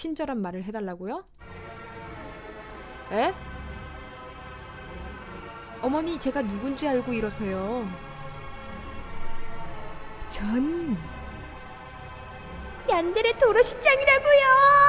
친절한 말을 해달라고요? 에? 어머니, 제가 누군지 알고 이러세요. 전 얀데레 도로시장이라고요.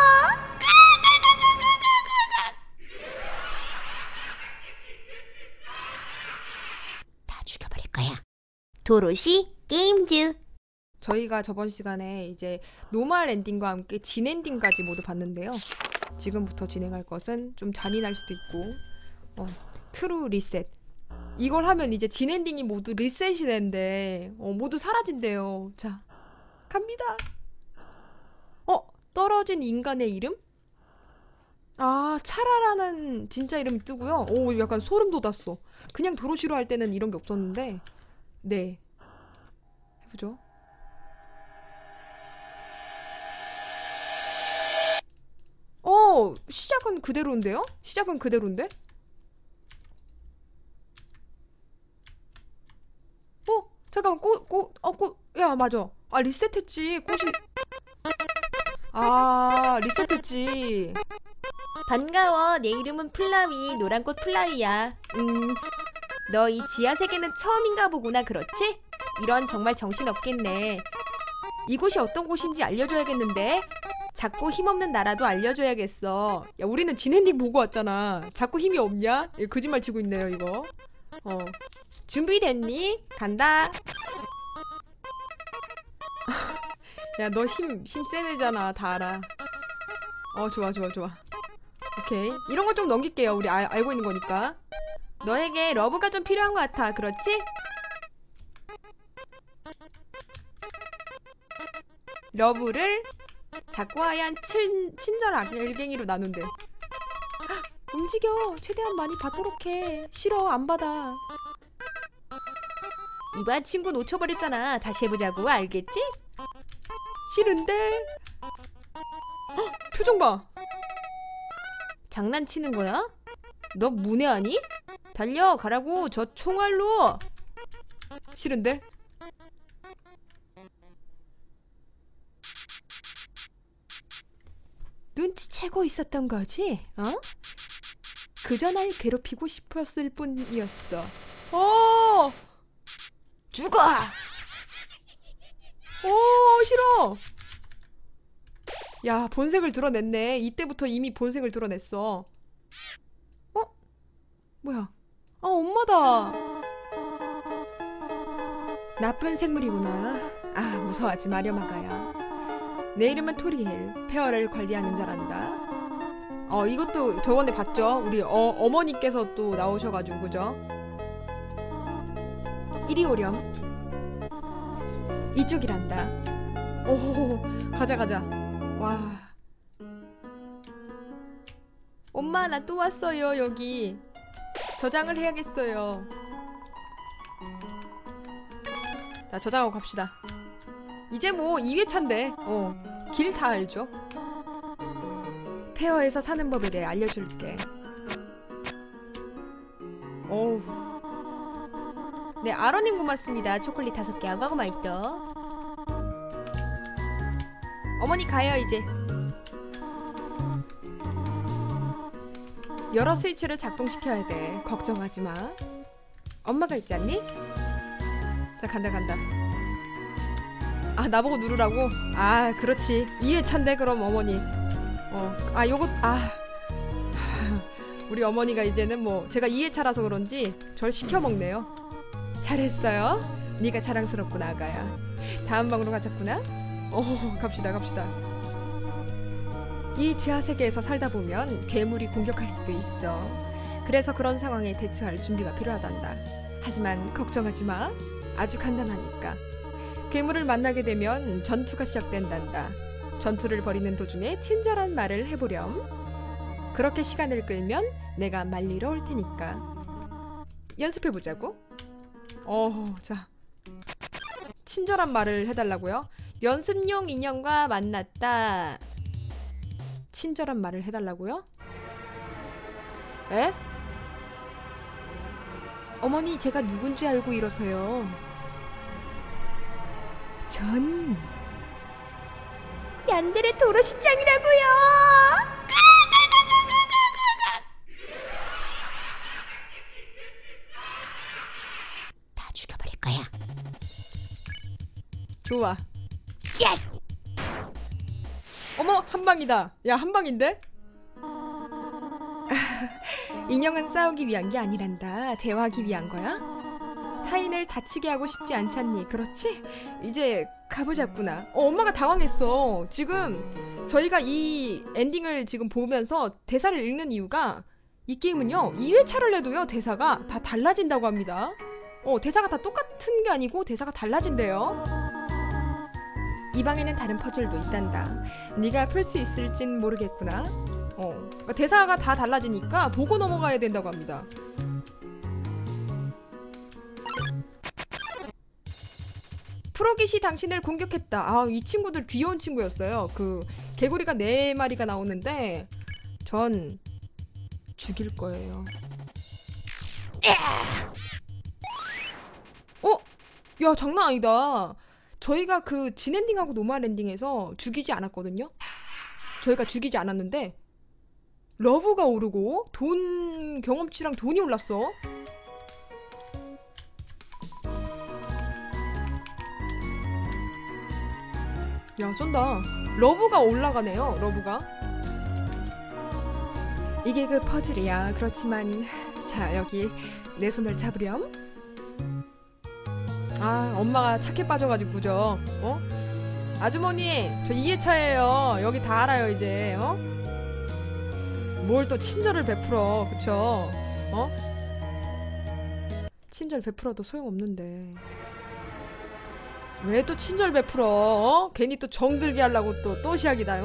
다 죽여버릴 거야. 도로시 게임즈. 저희가 저번 시간에 이제 노멀 엔딩과 함께 진 엔딩까지 모두 봤는데요. 지금부터 진행할 것은 좀 잔인할 수도 있고 트루 리셋. 이걸 하면 이제 진 엔딩이 모두 리셋이 되는데 모두 사라진대요. 자, 갑니다. 떨어진 인간의 이름? 아, 차라라는 진짜 이름이 뜨고요. 오, 약간 소름 돋았어. 그냥 도로시로 할 때는 이런 게 없었는데. 네, 해보죠. 시작은 그대로인데요? 시작은 그대로인데? 잠깐만, 야, 맞아. 아, 리셋했지. 꽃이. 아, 리셋했지. 반가워. 내 이름은 플라위. 노란꽃 플라위야. 너 이 지하세계는 처음인가 보구나. 그렇지? 이런 정말 정신없겠네. 이곳이 어떤 곳인지 알려줘야겠는데. 작고 힘없는 나라도 알려줘야겠어. 야, 우리는 진엔딩 보고 왔잖아. 자꾸 힘이 없냐? 거짓말 치고 있네요, 이거. 준비됐니? 간다. 야, 너 힘 센 애잖아. 다 알아. 좋아. 오케이. 이런 거 좀 넘길게요. 우리 알고 있는 거니까. 너에게 러브가 좀 필요한 것 같아. 그렇지? 러브를 작고 하얀 친절 알갱이로 나눈대. 움직여. 최대한 많이 받도록 해. 싫어, 안 받아. 이번 친구 놓쳐버렸잖아. 다시 해보자고. 알겠지? 싫은데. 표정 봐. 장난치는 거야? 너 문외하니? 달려가라고. 저 총알로. 싫은데. 눈치채고 있었던 거지? 그저 날 괴롭히고 싶었을 뿐이었어. 죽어! 싫어. 야, 본색을 드러냈네. 이때부터 이미 본색을 드러냈어. 뭐야? 엄마다. 나쁜 생물이구나. 무서워하지 마려, 마가야. 내 이름은 토리엘. 페어를 관리하는 자란다. 이것도 저번에 봤죠? 우리 어머니께서 또 나오셔가지고, 그죠? 이리 오렴. 이쪽이란다. 오, 가자. 와. 엄마, 나 또 왔어요, 여기. 저장을 해야겠어요. 자, 저장하고 갑시다. 이제 뭐 2회차인데 길 다 알죠? 페어에서 사는 법에 대해 알려줄게. 네, 아로님 고맙습니다. 초콜릿 5개하고 하고 맛있어. 어머니 가요 이제. 여러 스위치를 작동시켜야 돼. 걱정하지 마. 엄마가 있지 않니? 자, 간다. 나보고 누르라고? 그렇지. 2회차인데 그럼 어머니. 요거 우리 어머니가 이제는 뭐 제가 2회차라서 그런지 절 시켜먹네요. 잘했어요. 네가 자랑스럽구나, 아가야. 다음 방으로 가자꾸나. 갑시다. 이 지하세계에서 살다 보면 괴물이 공격할 수도 있어. 그래서 그런 상황에 대처할 준비가 필요하단다. 하지만 걱정하지 마. 아주 간단하니까. 괴물을 만나게 되면 전투가 시작된단다. 전투를 벌이는 도중에 친절한 말을 해보렴. 그렇게 시간을 끌면 내가 말리러 올 테니까. 연습해보자고. 자. 친절한 말을 해달라고요? 연습용 인형과 만났다. 친절한 말을 해달라고요? 에? 어머니, 제가 누군지 알고 이러세요. 전 얀데레 도로시장이라고요. 와. 어머, 한 방이다. 야, 한 방인데? 인형은 싸우기 위한 게 아니란다. 대화하기 위한 거야. 타인을 다치게 하고 싶지 않잖니. 그렇지? 이제 가보자꾸나. 엄마가 당황했어. 지금 저희가 이 엔딩을 지금 보면서 대사를 읽는 이유가 이 게임은요 2회차를 해도요 대사가 다 달라진다고 합니다. 대사가 다 똑같은 게 아니고 대사가 달라진대요. 이 방에는 다른 퍼즐도 있단다. 네가 풀 수 있을진 모르겠구나. 그러니까 대사가 다 달라지니까 보고 넘어가야 된다고 합니다. 프로깃이 당신을 공격했다. 아, 이 친구들 귀여운 친구였어요. 그 개구리가 4마리가 나오는데 전 죽일 거예요. 야, 장난 아니다. 저희가 그 진엔딩하고 노멀 엔딩에서 죽이지 않았거든요. 저희가 죽이지 않았는데 러브가 오르고 돈 경험치랑 돈이 올랐어. 야, 쩐다. 러브가 올라가네요. 러브가. 이게 그 퍼즐이야. 그렇지만 자, 여기 내 손을 잡으렴. 아, 엄마가 착해 빠져가지고 그죠? 아주머니, 저 2회차예요. 여기 다 알아요 이제. 뭘 또 친절을 베풀어, 그쵸? 친절 베풀어도 소용없는데 왜 또 친절 베풀어? 괜히 또 정들게 하려고 또 시작이다.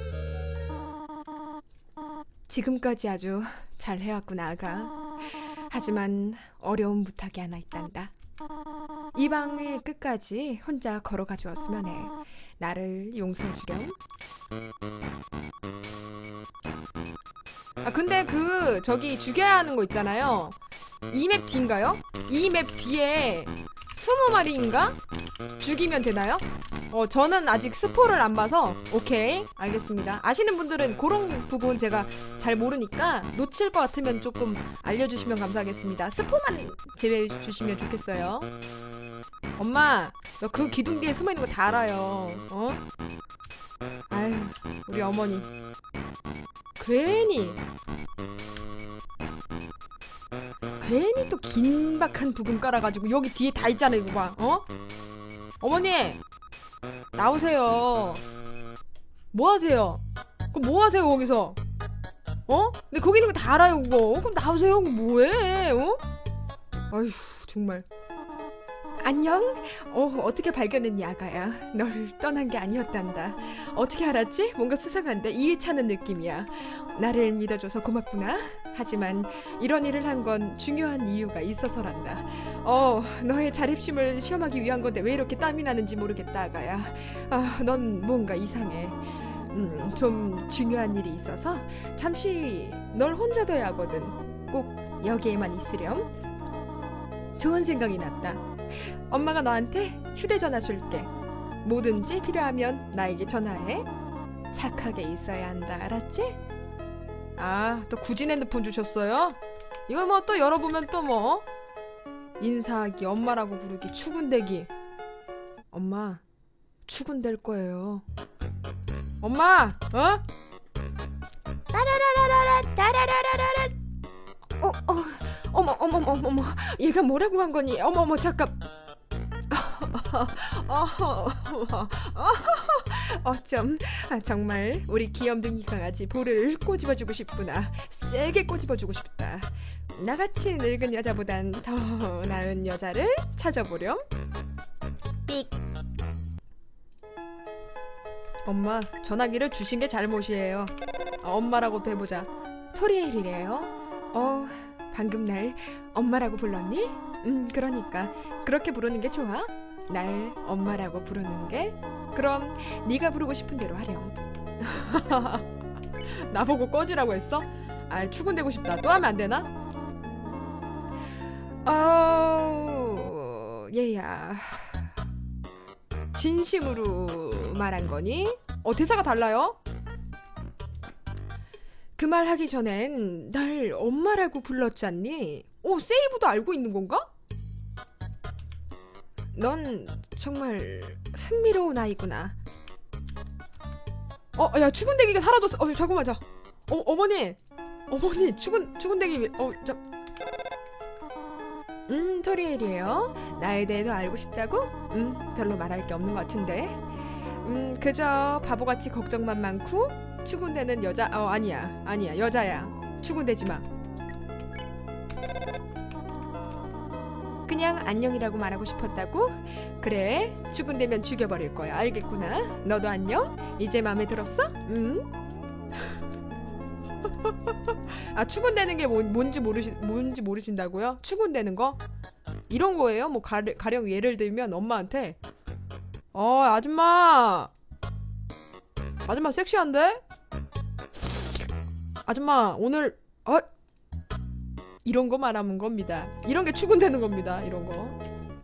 지금까지 아주 잘 해왔구나, 아가. 하지만 어려운 부탁이 하나 있단다. 이 방의 끝까지 혼자 걸어가 주었으면 해. 나를 용서해주렴. 아, 근데 저기 죽여야 하는 거 있잖아요. 이 맵 뒤인가요? 이 맵 뒤에 20마리인가? 죽이면 되나요? 저는 아직 스포를 안 봐서. 오케이, 알겠습니다. 아시는 분들은 그런 부분 제가 잘 모르니까 놓칠 것 같으면 조금 알려주시면 감사하겠습니다. 스포만 제외해 주시면 좋겠어요. 엄마, 너 그 기둥 뒤에 숨어있는 거 다 알아요. 아유, 우리 어머니 괜히 또 긴박한 부분 깔아가지고 여기 뒤에 다 있잖아. 이거 봐. 어머니 나오세요. 뭐 하세요? 그럼 뭐 하세요 거기서? 근데 거기 있는 거 다 알아요 그거. 그럼 나오세요. 뭐해? 아휴, 정말. 안녕? 어떻게 발견했니, 아가야? 널 떠난 게 아니었단다. 어떻게 알았지? 뭔가 수상한데 2회차는 느낌이야. 나를 믿어줘서 고맙구나. 하지만 이런 일을 한 건 중요한 이유가 있어서란다. 너의 자립심을 시험하기 위한 건데 왜 이렇게 땀이 나는지 모르겠다, 아가야. 넌 뭔가 이상해. 좀 중요한 일이 있어서 잠시 널 혼자 둬야 하거든. 꼭 여기에만 있으렴. 좋은 생각이 났다. 엄마가 너한테 휴대전화 줄게. 뭐든지 필요하면 나에게 전화해. 착하게 있어야 한다. 알았지? 아, 또 구진 핸드폰 주셨어요? 이거 뭐 또 열어보면 또 뭐 인사하기, 엄마라고 부르기, 출근대기. 엄마, 출근될 거예요. 엄마, 따라라라라라 따라라라라라. 어머, 얘가 뭐라고 한 거니? 어머, 잠깐. 어쩜 정말 우리 귀염둥이 강아지 볼을 꼬집어주고 싶구나. 세게 꼬집어주고 싶다. 나같이 늙은 여자보단 더 나은 여자를 찾아보렴. 삑. 엄마, 전화기를 주신 게 잘못이에요. 엄마라고도 해보자. 토리엘이래요. 방금 날 엄마라고 불렀니? 그러니까 그렇게 부르는 게 좋아? 날 엄마라고 부르는 게? 그럼 네가 부르고 싶은 대로 하렴. 나보고 꺼지라고 했어? 출근되고 싶다. 또 하면 안 되나? 얘야, 진심으로 말한 거니? 대사가 달라요? 그 말 하기 전엔 날 엄마라고 불렀잖니? 세이브도 알고 있는 건가? 넌 정말 흥미로운 아이구나. 야, 추근대기가 사라졌어. 잠깐만, 자. 어머니, 추근대기, 토리엘이에요. 나에 대해서 알고 싶다고? 별로 말할 게 없는 것 같은데. 그저 바보같이 걱정만 많고 추근대는 여자. 아니야, 여자야. 추근대지 마. 그냥 안녕이라고 말하고 싶었다고? 그래, 추근대면 죽여버릴 거야. 알겠구나. 너도 안녕? 이제 마음에 들었어? 추근대는 게 뭔지 모르신다고요? 추근대는 거? 이런 거예요? 뭐 가령 예를 들면 엄마한테 아줌마 섹시한데? 아줌마 오늘 이런 거 말하는 겁니다. 이런 게 추근대는 겁니다. 이런 거.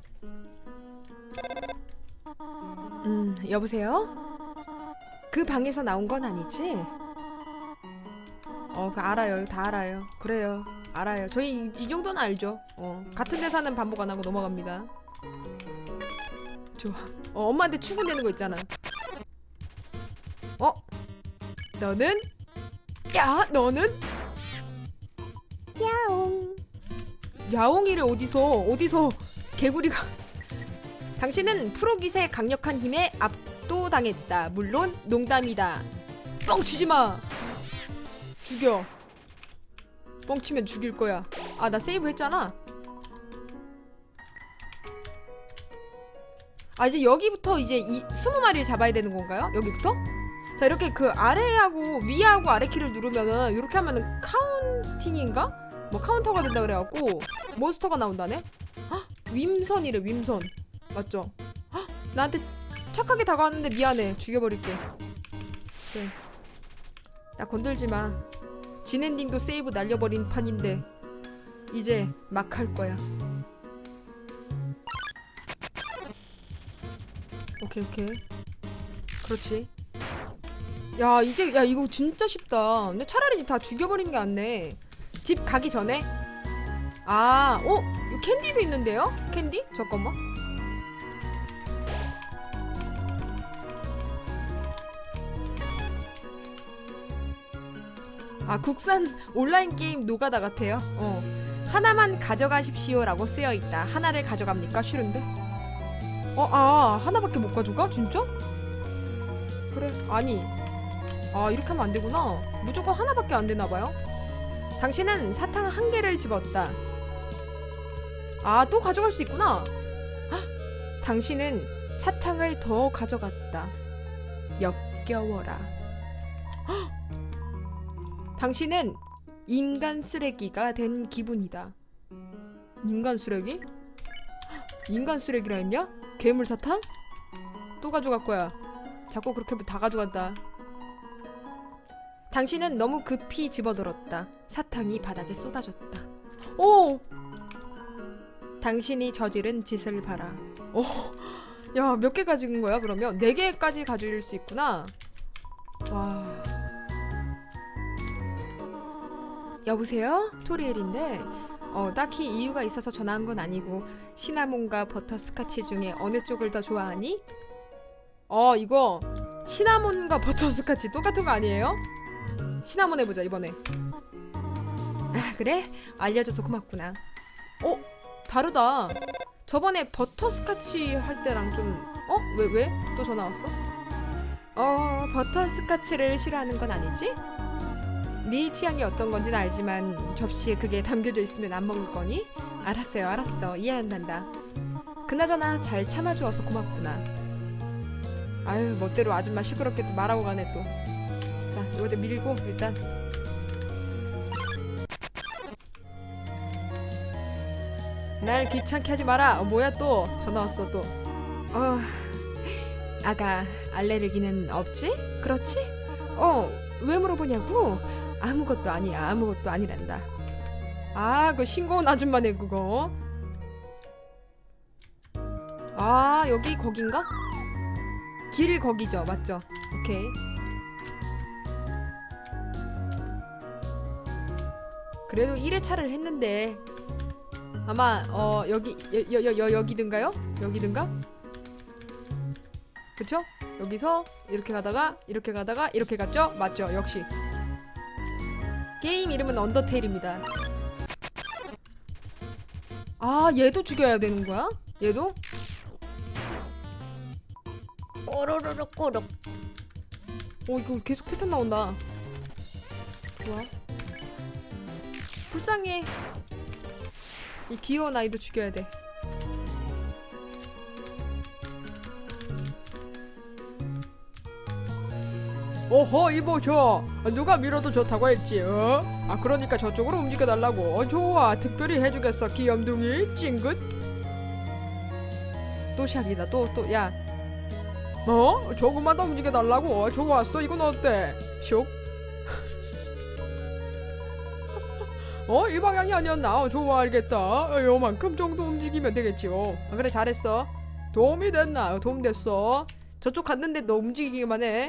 여보세요? 그 방에서 나온 건 아니지? 알아요. 다 알아요. 그래요. 알아요. 저희 이 정도는 알죠. 같은 대사는 반복 안 하고 넘어갑니다. 좋아. 엄마한테 추근대는 거 있잖아. 너는? 야, 너는? 야옹. 야옹이를 어디서 개구리가. 당신은 프로깃의 강력한 힘에 압도당했다. 물론 농담이다. 뻥치지 마. 죽여. 뻥치면 죽일 거야. 나 세이브 했잖아. 이제 여기부터 이제 20마리를 잡아야 되는 건가요? 여기부터? 자, 이렇게 그 아래하고 위하고 아래 키를 누르면은 이렇게 하면은 카운팅인가? 뭐 카운터가 된다 그래갖고 몬스터가 나온다네? 윈선이래. 윈선 맞죠? 나한테 착하게 다가왔는데 미안해. 죽여버릴게. 그래. 나 건들지마. 진엔딩도 세이브 날려버린 판인데 이제 막 할 거야. 오케이. 그렇지. 야, 이거 진짜 쉽다. 근데 차라리 다 죽여버리는 게 낫네. 집 가기 전에. 이 캔디도 있는데요? 캔디? 잠깐만. 국산 온라인 게임 노가다 같아요. 하나만 가져가십시오라고 쓰여있다. 하나를 가져갑니까? 싫은데? 하나밖에 못 가져가? 진짜? 그래. 아니, 이렇게 하면 안 되구나. 무조건 하나밖에 안 되나봐요. 당신은 사탕 1개를 집었다. 또 가져갈 수 있구나. 당신은 사탕을 더 가져갔다. 역겨워라. 당신은 인간 쓰레기가 된 기분이다. 인간 쓰레기? 인간 쓰레기라 했냐? 괴물 사탕? 또 가져갈 거야. 자꾸 그렇게 하면 다 가져간다. 당신은 너무 급히 집어들었다. 사탕이 바닥에 쏟아졌다. 당신이 저지른 짓을 봐라. 야, 몇 개 가진 거야 그러면? 4개까지 가질 수 있구나. 와. 여보세요? 토리엘인데 딱히 이유가 있어서 전화한 건 아니고 시나몬과 버터스카치 중에 어느 쪽을 더 좋아하니? 이거 시나몬과 버터스카치 똑같은 거 아니에요? 시나몬 해보자 이번에. 그래? 알려줘서 고맙구나. 다르다. 저번에 버터스카치 할 때랑 좀 왜? 또 전화 왔어? 버터스카치를 싫어하는 건 아니지? 네 취향이 어떤 건지는 알지만 접시에 그게 담겨져 있으면 안 먹을 거니? 알았어. 이해한단다. 그나저나 잘 참아주어서 고맙구나. 아유, 멋대로 아줌마 시끄럽게 또 말하고 가네 또. 자, 이거 좀 밀고 일단. 날 귀찮게 하지 마라. 뭐야 또 전화 왔어 또. 아가, 알레르기는 없지? 그렇지? 왜 물어보냐고? 아무것도 아니야. 아무것도 아니란다. 그 싱거운 아줌마네 그거. 여기 거긴가? 길 거기죠. 맞죠? 오케이. 그래도 1회차를 했는데 아마 여기든가요? 여기든가? 그쵸? 여기서 이렇게 가다가 이렇게 가다가 이렇게 갔죠? 맞죠? 역시 게임 이름은 언더테일입니다. 아, 얘도 죽여야 되는 거야? 얘도? 꼬르르르 꼬르. 이거 계속 패턴 나온다. 좋아. 불쌍해. 이 귀여운 아이도 죽여야 돼. 어허, 이모 저 누가 밀어도 좋다고 했지. 아, 그러니까 저쪽으로 움직여달라고. 좋아, 특별히 해주겠어 귀염둥이 찡긋. 또 시작이다. 또 야, 조금만 더 움직여달라고. 좋았어, 이건 어때? 슉. 이 방향이 아니었나? 좋아, 알겠다. 요만큼 정도 움직이면 되겠지. 아, 그래, 잘했어. 도움이 됐나? 도움 됐어. 저쪽 갔는데 너 움직이기만 해.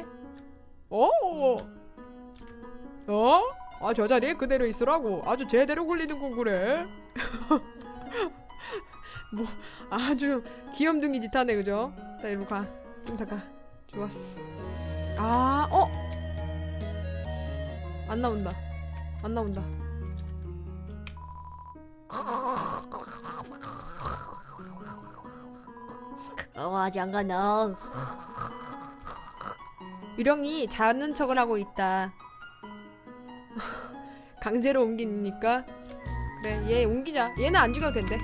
아, 저 자리에 그대로 있으라고. 아주 제대로 굴리는군 그래. 뭐 아주 귀염둥이 짓 하네, 그죠? 자, 이리로 가. 좀 더 가. 좋았어. 아, 안 나온다. 안 나온다. 장관아. 유령이 자는 척을 하고 있다. 강제로 옮기니까. 그래, 얘 옮기자. 얘는 안 죽여도 된대.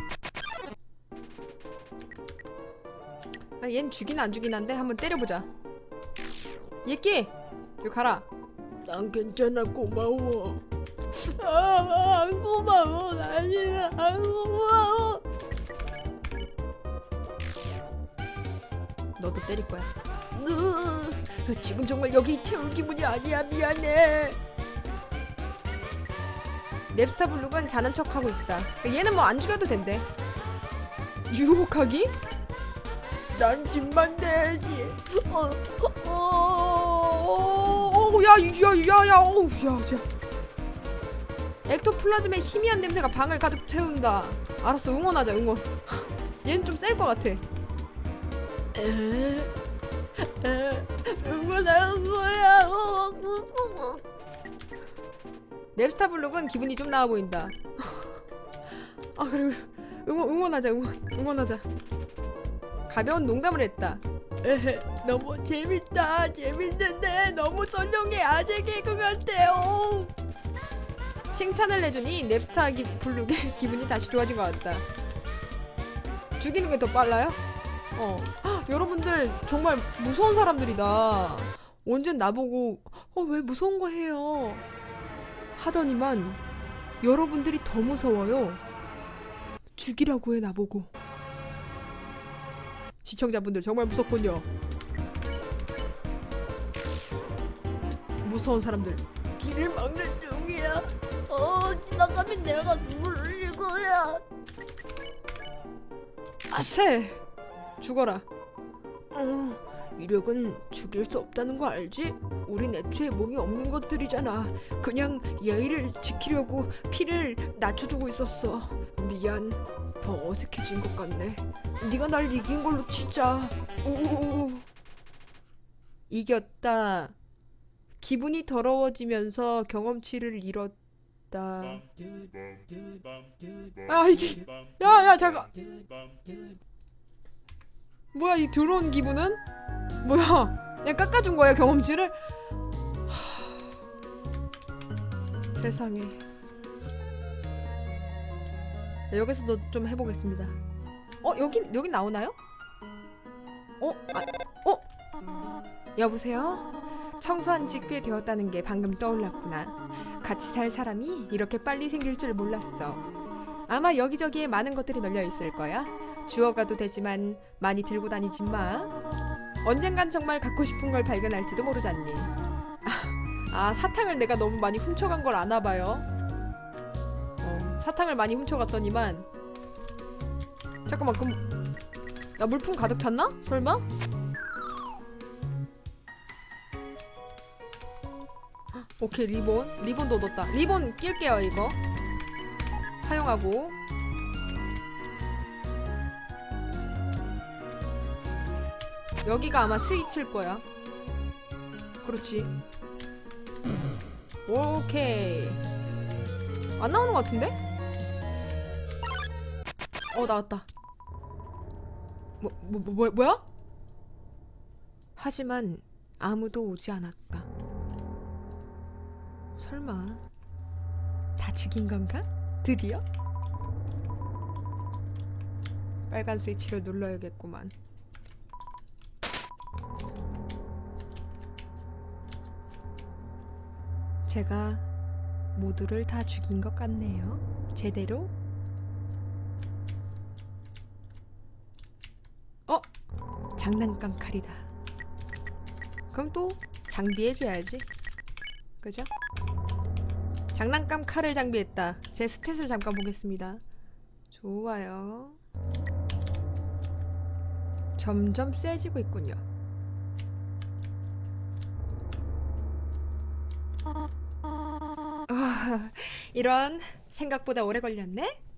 아, 얘는 죽긴 안 죽긴 한데 한번 때려보자. 얘끼! 여기 가라. 난 괜찮아, 고마워. 안 고마워. 아니야, 안 고마워. 너도 때릴 거야. 지금 정말 여기 채울 기분이 아니야. 미안해. 넵스타 블룩은 자는 척하고 있다. 얘는 뭐 안 죽여도 된대. 유혹하기? 난 집만 내야지. 야, 액토플라즘의 희미한 냄새가 방을 가득 채운다. 알았어, 응원하자, 응원. 얘는 좀 셀 것 같아. 응원하는 거야. 넵스타 블룩은 기분이 좀 나아 보인다. 아, 그리고 응원하자, 응원하자. 가벼운 농담을 했다. 너무 재밌다. 재밌는데 너무 썰렁해. 아재 개그 같아요. 칭찬을 해주니 넵스타 블룩의 기분이 다시 좋아진 것 같다. 죽이는 게 더 빨라요? 헉, 여러분들 정말 무서운 사람들이다. 언젠 나보고 왜 무서운 거 해요 하더니만 여러분들이 더 무서워요. 죽이라고 해, 나보고. 시청자분들 정말 무섭군요. 무서운 사람들. 길을 막는 중이야. 지나가면 내가 눈물 흘릴 거야. 아세! 죽어라. 유력은 죽일 수 없다는 거 알지? 우린 애초에 몸이 없는 것들이잖아. 그냥 예의를 지키려고 피를 낮춰주고 있었어. 미안. 더 어색해진 것 같네. 네가 날 이긴 걸로 치자. 오. 이겼다. 기분이 더러워지면서 경험치를 잃었다. 아, 이게 야 잠깐. 뭐야, 이 더러운 기분은? 뭐야, 그냥 깎아준 거야, 경험치를? 세상에. 네, 여기서도 좀 해보겠습니다. 여긴 나오나요? 여보세요? 청소한 지 꽤 되었다는 게 방금 떠올랐구나. 같이 살 사람이 이렇게 빨리 생길 줄 몰랐어. 아마 여기저기에 많은 것들이 널려 있을 거야. 주워가도 되지만 많이 들고 다니지 마. 언젠간 정말 갖고 싶은 걸 발견할지도 모르잖니. 사탕을 내가 너무 많이 훔쳐간 걸 아나 봐요. 사탕을 많이 훔쳐갔더니만. 잠깐만, 그럼 나 물품 가득 찼나? 설마? 오케이, 리본도 얻었다. 리본 낄게요. 이거 사용하고 여기가 아마 스위치일 거야. 그렇지. 오케이. 안 나오는 것 같은데? 나왔다. 뭐야? 하지만 아무도 오지 않았다. 설마 다 죽인 건가? 드디어? 빨간 스위치를 눌러야겠구만. 제가 모두를 다 죽인 것 같네요. 제대로? 장난감 칼이다. 그럼 또 장비해줘야지. 그죠? 장난감 칼을 장비했다. 제 스탯을 잠깐 보겠습니다. 좋아요. 점점 세지고 있군요. 이런, 생각보다 오래 걸렸네?